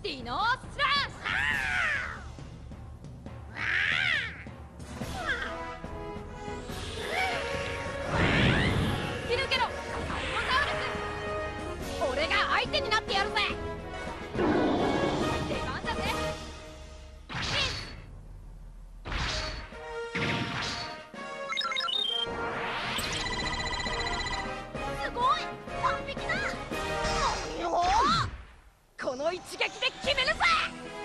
ディノスラッシュ。切るけろサイモサウルス、俺が相手になってやるぜ。出番だぜ。すごい完璧だ。この一撃で決めるぜ。